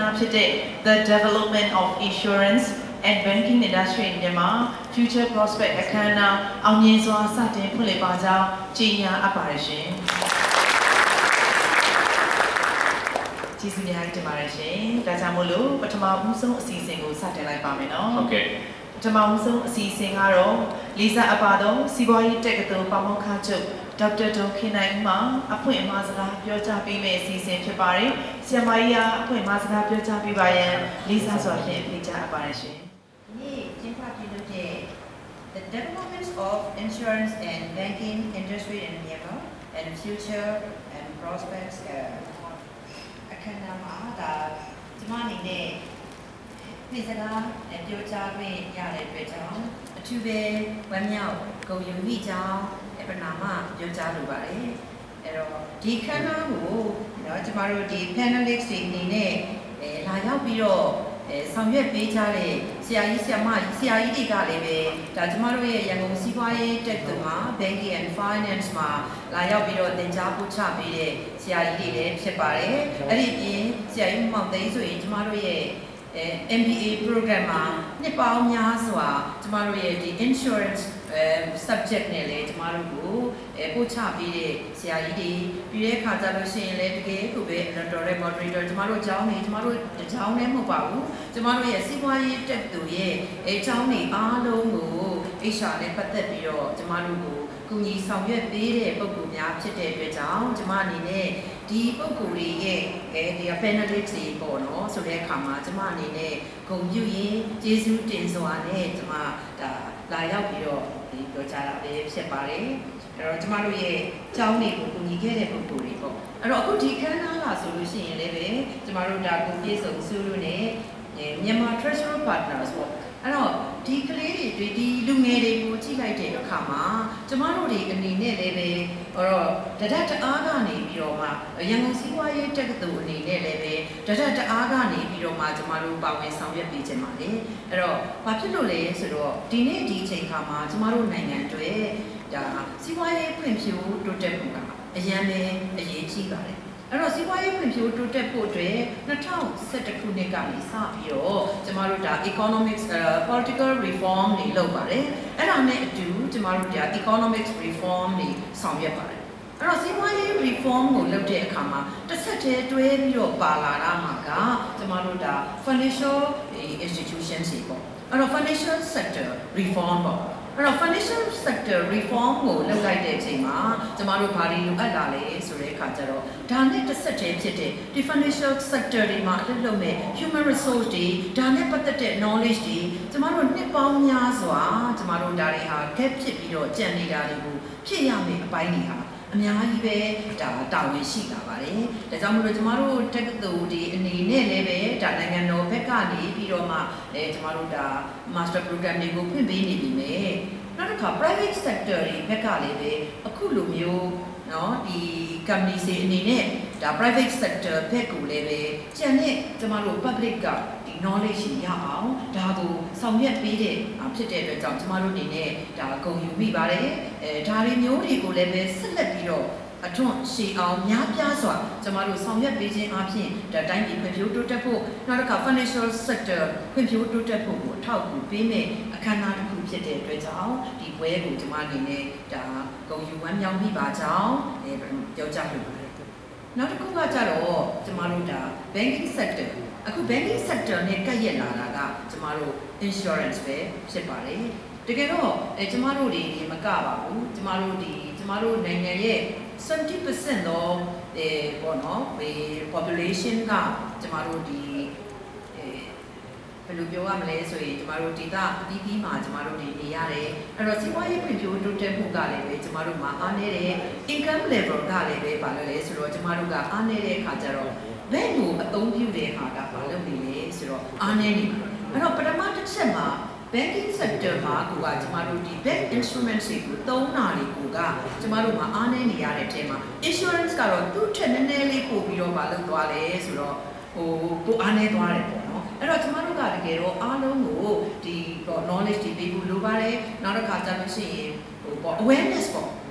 the development of insurance and banking industry in Myanmar, future prospect akana aunyezo satin phule pa jaw jinya apare shin. Jisu nyai timare shin. Da jaw mo့လို့ပထမဦးဆုံးအစီအစဉ်ကိုစတင်လိုက်ပါမယ်နော်။ Okay. ပထမဦးဆုံးအစီအစဉ်ကတော့လေးစားအပ်ပါတော့စီးပွားရေးတက္ကသိုလ်ပါမောက္ခချုပ် Dr. Khin မှာအဖွင့်အမှာစကားပြောကြားပေးမယ့်အစီအစဉ်ဖြစ်ပါတယ်။ဆရာမကြီးကအဖွင့်အမှာစကားပြောကြားပေးပါရန်လေးစားစွာဖြင့်ဖိတ်ကြားအပ်ပါတယ်ရှင်။ဒီကျင်းပပြုလုပ်တဲ့ The development of insurance and banking industry in Myanmar and future and prospects အခမ်းအနားမှာဒါဒီမှာနေတဲ့ဖိစကားပြောကြားခွင့်ရတဲ့အတွက်ကြောင့်အထူးပဲဝမ်းမြောက်ဂုဏ်ယူမိကြောင်းပနာမပြောကြားလိုပါတယ်အဲ့တော့ဒီခန်းနာကိုနော်ကျမတို့ဒီ panelists တွေအနေနဲ့လာရောက်ပြီးတော့ဆောင်ရွက်ပေးကြတဲ့ဆရာကြီးတွေကလည်းပဲဒါကျမတို့ရဲ့ရန်ကုန်စီးပွားရေးတက္ကသိုလ်မှာ Banking and Finance မှာလာရောက်ပြီးတော့သင်ကြားပို့ချပေးတဲ့ဆရာကြီးတွေလည်းဖြစ်ပါတယ်အဲ့ဒီပြင်ဆရာကြီးမောင်သိန်းဆိုရင်ကျမတို့ရဲ့MBA program မှာနှစ်ပေါင်းများစွာကျမတို့ရဲ့ဒီ insurance subject နဲ့လေကျမတို့ကိုပို့ချပေးတဲ့ဆရာကြီးတွေပြီးတဲ့အခါကျလို့ရှိရင်လည်းတကယ်ကိုပဲ Rector moderator ကျမတို့ကျောင်းနေကျမတို့ကျောင်းလည်းမဟုတ်ပါဘူးကျမတို့ရဲ့စီးပွားရေးတက်သူရဲ့ကျောင်းနေအားလုံးကို HR နဲ့ပတ်သက်ပြီးတော့ကျမတို့ကိုကူညီဆောင်ရွက်ပေးတဲ့ပုံကူများဖြစ်တဲ့အတွက်ကြောင့်ကျမအနေနဲ့ဒီပုံကူတွေရဲ့ဒီ panelists တွေပေါ့နော်ဆိုတဲ့အခါမှာကျမအနေနဲ့ဂုဏ်ပြုရင်းကျေးဇူးတင်စွာနဲ့ကျမဒါလာရောက်ပြီးတော့ဒီပြောကြားတာပဲဖြစ်ပါတယ်အဲ့တော့ကျမတို့ရဲ့ကျောင်းတွေကိုကူညီခဲ့တဲ့ပုံကူတွေပေါ့အဲ့တော့အခုဒီခန်းနားလာဆိုလို့ရှိရင်လည်းပဲကျမတို့ဒါကိုပြေဆုံးစုလို့နဲ့မြန်မာ Treasurer Partners ပေါ့အဲ့တော့ဒီကလေးတွေဒီလူငယ်တွေကိုကြည့်လိုက်တဲ့အခါမှာကျမတို့တွေအနေနဲ့လည်းပဲတော့တဒတ်တအားကနေပြီးတော့မှရန်ကုန်စီးပွားရေးတက္ကသိုလ်အနေနဲ့လည်းပဲတဒတ်တအားကနေပြီးတော့မှကျမတို့ပါဝင်ဆောင်ရွက်ပေးခြင်းပါလေအဲ့တော့ဘာဖြစ်လို့လဲဆိုတော့ဒီနေ့ဒီအချိန်ခါမှာကျမတို့နိုင်ငံတွေဒါစီးပွားရေးဖွံ့ဖြိုးတိုးတက်မှုကအရန်ပဲအရေးကြီးပါတယ်အဲ့တော့စီးပွားရေးဖွံ့ဖြိုးတိုးတက်ဖို့အတွက်2011ခုနှစ်ကနေစပြီးတော့ကျမတို့ဒါ economics political reform တွေလုပ်ပါတယ်အဲ့ဒါနဲ့အတူကျမတို့ဒါ economics reform တွေဆောင်ရွက်ပါတယ်အဲ့တော့စီးပွားရေး reform ကိုလုပ်တဲ့အခါမှာတစ်ဆက်တည်းတွဲပြီးတော့ပါလာတာမှာကကျမတို့ဒါ financial institutions တွေပေါ့အဲ့တော့ financial sector reform ပေါ့အဲ့တော့ financial sector reform ကိုလုပ်လိုက်တဲ့အချိန်မှာကျမတို့ဘာတွေလိုအပ်လာလဲဆိုတဲ့အခါကျတော့ဒါနဲ့တစ်ဆက်တည်းဖြစ်တဲ့ဒီ financial sector တွေမှာအလုပ်လုပ်မဲ့ human resource တွေဒါနဲ့ပတ်သက်တဲ့ knowledge တွေကျမတို့နှစ်ပေါင်းများစွာကျမတို့ဒါတွေဟာ gap ဖြစ်ပြီးတော့ကြံနေတာတွေကိုဖြစ်ရမယ့်အပိုင်းတွေဟာအများကြီးပဲဒါတာဝန်ရှိလာပါတယ်။ဒါကြောင့်မို့လို့ကျမတို့တက္ကသိုလ်ဒီအနေနဲ့လည်းပဲဒါနိုင်ငံတော်ဘက်ကနေပြီးတော့မှကျမတို့ဒါ master program တွေကိုဖွင့်ပေးနေပြီမယ်။နောက်တစ်ခါ private sector တွေဘက်ကလည်းပဲအခုလိုမျိုးเนาะဒီ company တွေအနေနဲ့ဒါ private sector ဘက်ကိုလည်းပဲကျန်တဲ့ကျမတို့ public ကဒီ knowledge ရအောင်ဒါကိုဆောင်ရွက်ပေးတဲ့ဖြစ်တဲ့အတွက်ကြောင့်ကျမတို့အနေနဲ့ဒါဂုဏ်ယူမိပါတယ်ဒါတွေမျိုးတွေကိုလည်းပဲဆက်လက်ပြီးတော့အထွန်းရှည်အောင်များပြားစွာကျမတို့ဆောင်ရွက်ပေးခြင်းအပြင်ဒါတိုင်းပြည်ဖွံ့ဖြိုးတိုးတက်ဖို့နောက်တစ်ခါ financial sector ဖွံ့ဖြိုးတိုးတက်ဖို့ကိုအထောက်အကူပေးမယ့်အခမ်းအနားတစ်ခုဖြစ်တဲ့အတွက်ကြောင့်ဒီပွဲကိုကျမအနေနဲ့ဒါဂုဏ်ယူဝမ်းမြောက်မိပါကြောင်းပြောကြားလိုပါတယ်နောက်တစ်ခုကကြတော့ကျမတို့ဒါ banking sector အခု banking sector နဲ့ကပ်ရက်လာတာကကျမတို့ insurance ပဲဖြစ်ပါတယ်တကယ်တော့ကျမတို့တွေမကပါဘူးကျမတို့နိုင်ငံရဲ့ 70% သောပေါ့နော် population ကကျမတို့ဒီဘယ်လိုပြောရမလဲဆိုရင်ကျမတို့ဒေသအသီးသီးမှာကျမတို့နေရတယ်အဲ့တော့စီးပွားရေးဖွံ့ဖြိုးတိုးတက်မှုကလည်းပဲကျမတို့မှာအားနည်းတဲ့ income level ကလည်းပဲပါလို့လဲဆိုတော့ကျမတို့ကအားနည်းတဲ့အခါကျတော့ဘယ်ကိုအသုံးပြုတဲ့ဟာကဘာလုပ်နေလဲဆိုတော့အားနည်းနေပါအဲ့တော့ပထမတစ်ချက်မှာ banking sector မှာကိုကကျမတို့ဒီ bank instruments တွေကိုသုံးတာတွေကိုကကျမတို့မှာအားနည်းနေရတဲ့အထဲမှာ insurance ကတော့သူ့ထက်နည်းနည်းလေးပို့ပြီးတော့မလုပ်သွားလဲဆိုတော့ပိုအားနည်းသွားတယ်ပေါ့နော်အဲ့တော့ကျမတို့ကတကယ်တော့အားလုံးကိုဒီ knowledge တွေပေးဖို့လိုပါတယ်နောက်တစ်ခါကျလို့ရှိရင်awareness ပေါ့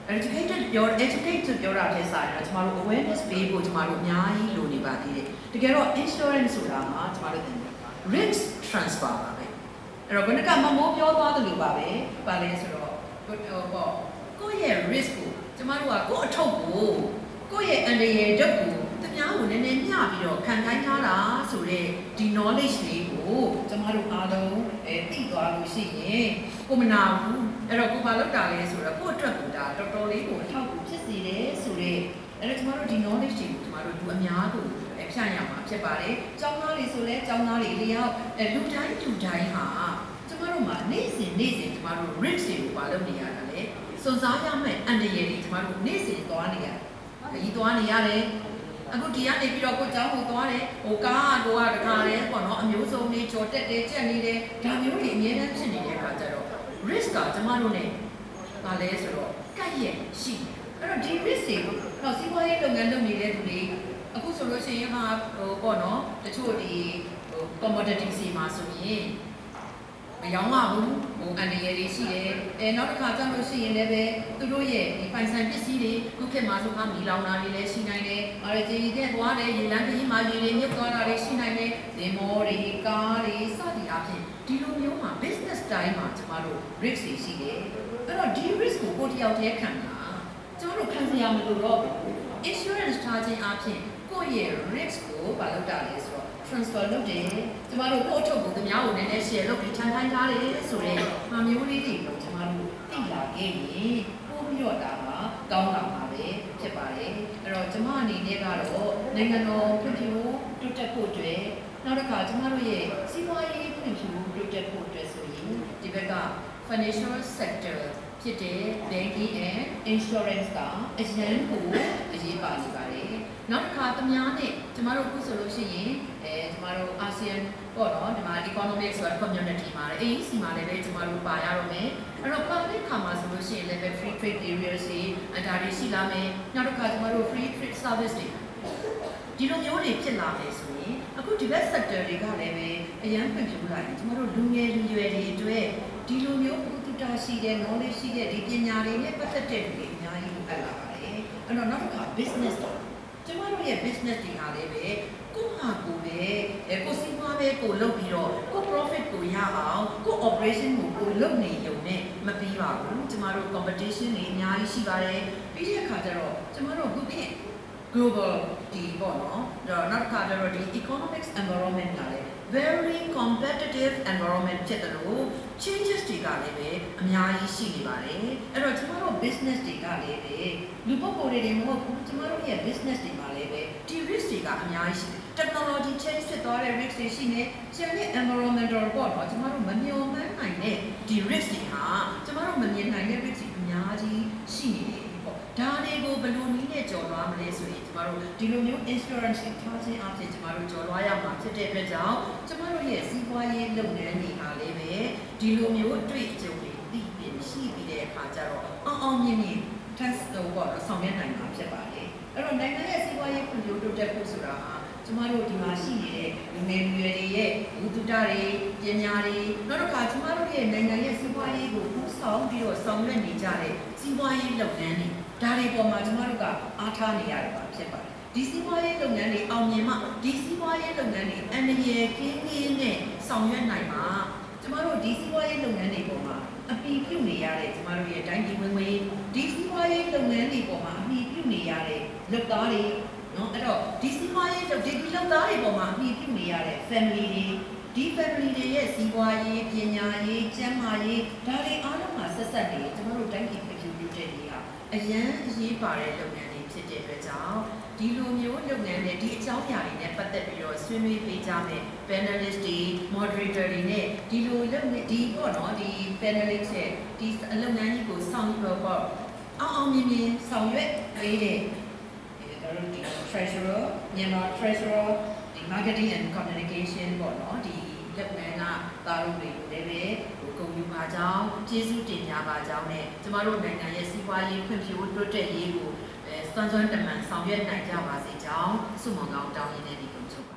educated ပြော educate ဆိုပြောတာထက်စာရင်ကျမတို့ awareness ပေးဖို့ကျမတို့အများကြီးလိုနေပါသေးတယ်တကယ်တော့ insurance ဆိုတာကကျမတို့သင်တယ် risk transfer ပါပဲအဲ့တော့ဘယ်နှကမမိုးပြောသွားတယ်လို့ပါပဲပါလဲဆိုတော့ပေါ့ကိုယ့်ရဲ့ risk ကိုကျမတို့ကကိုယ့်အထုပ်ကိုကိုယ့်ရဲ့အန္တရာယ်ဓာတ်ကိုတများကိုနည်းနည်းမျှပြီးတော့ခံခိုင်းထားတာဆိုတော့ဒီ knowledge လေးကိုကျမတို့အားလုံးသိသွားလို့ရှိရင်ကိုမနာဘူးအဲ့တော့ကိုဘာလုပ်တာလဲဆိုတော့ကိုယ့်အတွက်ကိုဒါတော်တော်လေးကိုအထောက်အကူဖြစ်စေတယ်ဆိုတော့အဲ့တော့ကျမတို့ဒီ knowledge တွေကိုကျမတို့လူအများကိုဖြန့်ရမှာဖြစ်ပါတယ်။ကျောင်းသားတွေဆိုလဲကျောင်းသားတွေလျောက်လူတိုင်းလူတိုင်းဟာကျမတို့မှာနေ့စဉ်ကျမတို့ risk တွေကိုပါလုပ်နေရတာလေ။စွန့်စားရမယ့်အန္တရာယ်တွေကျမတို့နေ့စဉ်သွားနေရတယ်။ဒီသွားနေရတယ်။အခုဒီကနေပြီးတော့ကိုကျောင်းကိုသွားတယ်။ဟိုကားတော့တခါလဲပေါ့နော်အမျိုးစုံတွေကြော်တက်တယ်ကြက်နေတယ်ဒါမျိုးတွေအများနဲ့ဖြစ်နေတဲ့အခါကျတော့ risk ကကျမတို့ ਨੇ ပါလဲဆိုတော့ကတ်ရဲ့ရှိတယ်။အဲ့တော့ဒီ risk တွေကိုတော့စီးပွားရေးလုပ်ငန်းလုပ်နေတဲ့သူတွေအခုဆိုလို့ရှိရင်ဟာပေါ့နော်တချို့ဒီcommodity စီမှာဆိုရင်မရောင်းရဘူးအန္တရာယ်တွေရှိတယ်နောက်တစ်ခါကျလို့ရှိရင်လည်းပဲသူတို့ရဲ့ဒီပိုင်ဆိုင်ပစ္စည်းတွေခုခေတ်မှာဆိုမှမီလောင်တာတွေလည်းရှိနိုင်တယ်အားရကြီးတဲ့သွားတယ်ရေလမ်းကြီးမှာရေတွေမြုပ်သွားတာတွေရှိနိုင်တယ်သင်္ဘောတွေကားတွေစသည်အပြင်ဒီလိုမျိုးမှာ business time မှာကျမတို့ risk တွေရှိတယ်အဲ့တော့ဒီ risk ကိုကိုတယောက်တည်းခံတာကျမတို့ခံစရာမလိုတော့ဘူး insurance ထားခြင်းအပြင်ကိုယ့်ရဲ့ risk ကိုဘာလုပ်တာလဲဆိုတော့ transfer လုပ်တယ်ကျမတို့ကိုယ့်အထုပ်ကိုသူများကိုနည်းနည်း share လုပ်ပြီးထမ်းခိုင်းထားတယ်ဆိုတော့ဟာမျိုးလေးတွေကိုကျမတို့သိလာခဲ့ရင်ပို့ပြီးတော့ဒါကကောင်းလာမှာပဲဖြစ်ပါတယ်အဲ့တော့ကျမအနေနဲ့ကတော့နိုင်ငံတော်ဖွံ့ဖြိုးတိုးတက်ဖို့အတွက်နောက်တစ်ခါကျမတို့ရဲ့စီးပွားရေးဖွံ့ဖြိုးတိုးတက်ဖို့အတွက်ဆိုရင်ဒီဘက်က financial sector ဖြစ်တဲ့ banking and insurance ကအရင်ကအရေးပါနေပါတယ်နောက်တစ်ခါတများနဲ့ကျမတို့အခုဆိုလို့ရှိရင်ကျမတို့ ASEAN ပေါ့နော်ဒီမှာ economic ဆိုတဲ့ community မှာလည်း AEC မှာလည်းပဲကျမတို့ပါရတော့မယ်အဲ့တော့ပါတဲ့ခါမှာဆိုလို့ရှိရင်လည်း free trade areas တွေဒါတွေရှိလာမယ်နောက်တစ်ခါကျမတို့ free trade service တွေဒီလိုမျိုးတွေဖြစ်လာမယ်ဆိုရင်အခုဒီဘက် sector တွေကလည်းပဲအရင်ဖွံ့ဖြိုးလာရင်ကျမတို့လူငယ်လူရွယ်တွေအတွက်ဒီလိုမျိုးတာရှိတဲ့ knowledge ရှိတဲ့ဒီပညာတွေနဲ့ပတ်သက်တဲ့လူတွေအများကြီးလိုအပ်လာပါတယ်အဲ့တော့နောက်တစ်ခါ business တော့ကျမတို့ရဲ့ business တွေဟာလည်းပဲကိုယ့်ဟာကိုယ်ပဲကိုယ်စီးပွားပဲကိုယ်လုပ်ပြီးတော့ကိုယ် profit ကိုရအောင်ကိုယ် operation ကိုလုပ်နေရုံနဲ့မပြီးပါဘူးကျမတို့ competition တွေအများကြီးရှိပါတယ်ပြီးတဲ့အခါကျတော့ကျမတို့ခုခေတ် global ဒီပေါ့နော်နောက်တစ်ခါကျတော့ဒီ economics environment ကလည်း very competitive environment ဖြစ်တယ်လို့ changes တွေကလည်းပဲအများကြီးရှိနေပါတယ်အဲ့တော့ကျမတို့ business တွေကလည်းပဲလူပုဂ္ဂိုလ်တွေမဟုတ်ဘူးကျမတို့ရဲ့ business တွေမှာလည်းပဲဒီ risk တွေကအများကြီးရှိတယ် technology change ဖြစ်သွားတဲ့ risk တွေရှိနေကျန်တဲ့ environmental ပေါ့နော်ကျမတို့မမျှော်မှန်းနိုင်တဲ့ဒီ risk တွေဟာကျမတို့မမြင်နိုင်တဲ့ risk တွေအများကြီးရှိနေတယ်ဒါတွေကိုဘယ်လိုနည်းနဲ့ကျော်လွှားမလဲဆိုရင်ကျမတို့ဒီလိုမျိုး insurance ထားခြင်းအပြင်ကျမတို့ကျော်လွှားရမှာဖြစ်တဲ့အတွက်ကြောင့်ကျမတို့ရဲ့စီးပွားရေးလုပ်ငန်းတွေဟာလည်းပဲဒီလိုမျိုးအတွေ့အကြုံတွေသိပြီးရှိပြီးတဲ့အခါကျတော့အောင်မြင်မြင် test တော့ဆောင်ရွက်နိုင်မှာဖြစ်ပါတယ်အဲ့တော့နိုင်ငံရဲ့စီးပွားရေးဖွံ့ဖြိုးတိုးတက်ဖို့ဆိုတာဟာကျမတို့ဒီမှာရှိနေတဲ့လူငယ်လူရွယ်တွေရဲ့ဝိသုဒတွေပညာတွေနောက်တစ်ခါကျမတို့ရဲ့နိုင်ငံရဲ့စီးပွားရေးကိုပူးဆောင်ပြီးတော့ဆောင်ရွက်နေကြတဲ့စီးပွားရေးလုပ်ငန်းတွေဒါတွေပေါ်မှာကျမတို့ကအားထားနေရတယ်ပါဖြစ်ပါတယ်ဒီစီးပွားရေးလုပ်ငန်းတွေအောင်မြင်မှဒီစီးပွားရေးလုပ်ငန်းတွေအန္တရာယ်ကင်းကင်းနဲ့ဆောင်ရွက်နိုင်မှာကျမတို့ဒီစီးပွားရေးလုပ်ငန်းတွေပေါ်မှာအပီးပြုနေရတဲ့ကျမတို့ရဲ့တိုင်းပြည်ဝင်ငွေဒီစီးပွားရေးလုပ်ငန်းတွေပေါ်မှာအပီးပြုနေရတဲ့လုပ်သားတွေနော်အဲ့တော့ဒီစီးပွားရေးလုပ်သားတွေပေါ်မှာအပီးပြုနေရတဲ့ family တွေဒီ family တွေရဲ့စီးပွားရေးပညာရေးကျန်းမာရေးဒါတွေအားလုံးမှာဆက်ဆက်နေကျမတို့တိုင်းပြည်ဖွံ့ဖြိုးတိုးတက်ရေးဟာအရန်အရေးပါတဲ့လုပ်ငန်းတွေဖြစ်တဲ့အတွက်ကြောင့်ဒီလိုမျိုးလုပ်ငန်းတွေဒီအကြောင်းအရာတွေနဲ့ပတ်သက်ပြီးတော့ဆွေးနွေးပေးကြမယ် panelist တွေ moderator တွေနဲ့ဒီလိုလုပ်နေဒီပေါ့နော်ဒီ panelist ရဲ့ဒီအလုပ်ငန်းကြီးကိုဆောင်ရွက်ပေါ့အောင်မြင်မြင်ဆောင်ရွက်ပေးတဲ့ဒီ treasurer မြန်မာ treasurer ဒီ marketing and communication ပေါ့နော်ဒီလုပ်ငန်းကတာရုံတွေကိုလည်းပဲဂုဏ်ယူပါကြောင်းကျေးဇူးတင်ကြပါကြောင်းနဲ့ကျမတို့နိုင်ငံရဲ့စီးပွားရေးဖွံ့ဖြိုးတိုးတက်ရေးကိုစွမ်းစွမ်းတမန်ဆောင်ရွက်နိုင်ကြပါစေကြောင်းဆုမွန်ကောင်းတောင်းရင်းနဲ့ဒီကုန်းချုပ်ပါ